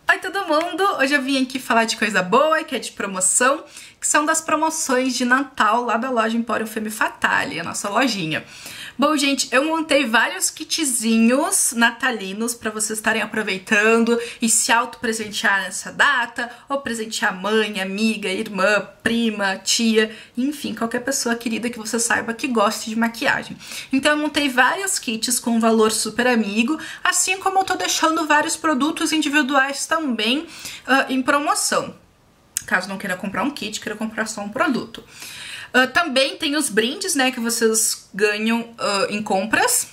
Oi todo mundo! Hoje eu vim aqui falar de coisa boa, que é de promoção, que são das promoções de Natal lá da loja Emporium Femme Fatale, a nossa lojinha. Bom, gente, eu montei vários kitzinhos natalinos para vocês estarem aproveitando e se auto-presentear nessa data, ou presentear mãe, amiga, irmã, prima, tia, enfim, qualquer pessoa querida que você saiba que goste de maquiagem. Então eu montei vários kits com valor super amigo, assim como eu tô deixando vários produtos individuais também em promoção. Caso não queira comprar um kit, queira comprar só um produto. Também tem os brindes, né, que vocês ganham em compras.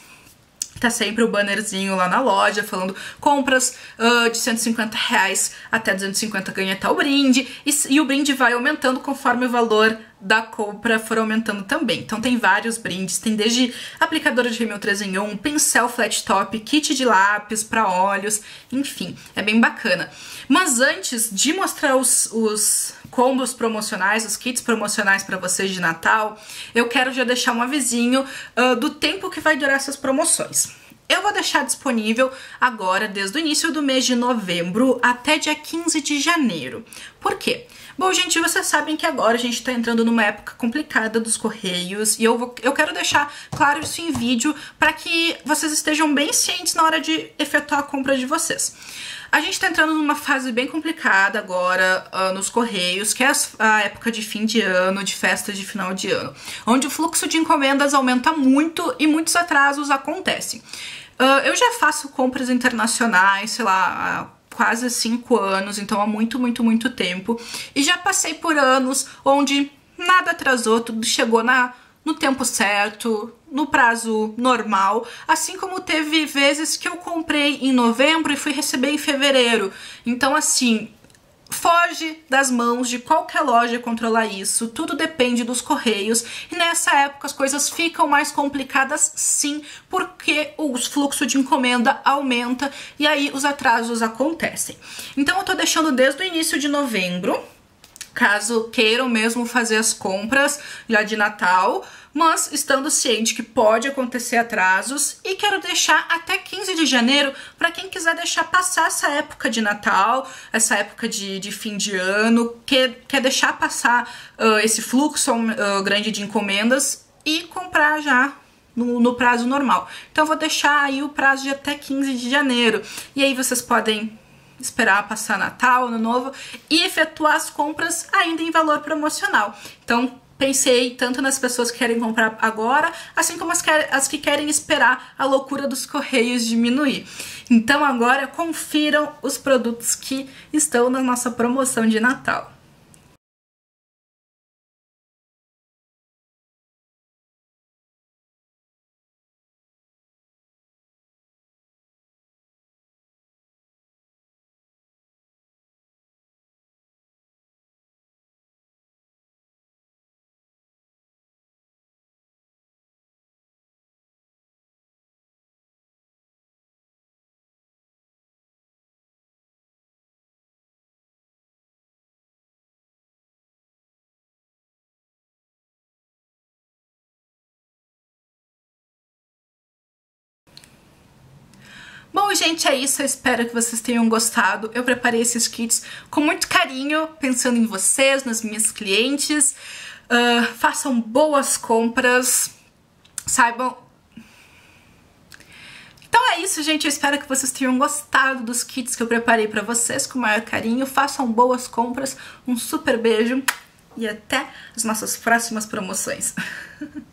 Tá sempre o bannerzinho lá na loja falando compras de R$150 até 250 ganha tal brinde. E o brinde vai aumentando conforme o valor da compra for aumentando também. Então tem vários brindes, tem desde aplicador de rímel 3 em 1, pincel flat top, kit de lápis para olhos, enfim, é bem bacana. Mas antes de mostrar os combos promocionais, os kits promocionais para vocês de Natal, eu quero já deixar um avisinho do tempo que vai durar essas promoções. Eu vou deixar disponível agora, desde o início do mês de novembro até dia 15 de janeiro. Por quê? Bom, gente, vocês sabem que agora a gente tá entrando numa época complicada dos correios e eu quero deixar claro isso em vídeo para que vocês estejam bem cientes na hora de efetuar a compra de vocês. A gente tá entrando numa fase bem complicada agora nos correios, que é a época de fim de ano, de festas de final de ano, onde o fluxo de encomendas aumenta muito e muitos atrasos acontecem. Eu já faço compras internacionais, sei lá, há quase 5 anos, então há muito tempo. E já passei por anos onde nada atrasou, tudo chegou no tempo certo, no prazo normal. Assim como teve vezes que eu comprei em novembro e fui receber em fevereiro. Então, assim, foge das mãos de qualquer loja controlar isso, tudo depende dos correios e nessa época as coisas ficam mais complicadas sim, porque o fluxo de encomenda aumenta e aí os atrasos acontecem. Então eu tô deixando desde o início de novembro, caso queiram mesmo fazer as compras já de Natal, mas estando ciente que pode acontecer atrasos, e quero deixar até 15 de janeiro para quem quiser deixar passar essa época de Natal, essa época de fim de ano, quer deixar passar esse fluxo grande de encomendas e comprar já no prazo normal. Então eu vou deixar aí o prazo de até 15 de janeiro, e aí vocês podem esperar passar Natal, Ano Novo e efetuar as compras ainda em valor promocional. Então pensei tanto nas pessoas que querem comprar agora, assim como as que querem esperar a loucura dos correios diminuir. Então agora confiram os produtos que estão na nossa promoção de Natal. Bom, gente, é isso. Eu espero que vocês tenham gostado. Eu preparei esses kits com muito carinho, pensando em vocês, nas minhas clientes. Façam boas compras, saibam... Então é isso, gente. Eu espero que vocês tenham gostado dos kits que eu preparei pra vocês com o maior carinho. Façam boas compras. Um super beijo e até as nossas próximas promoções.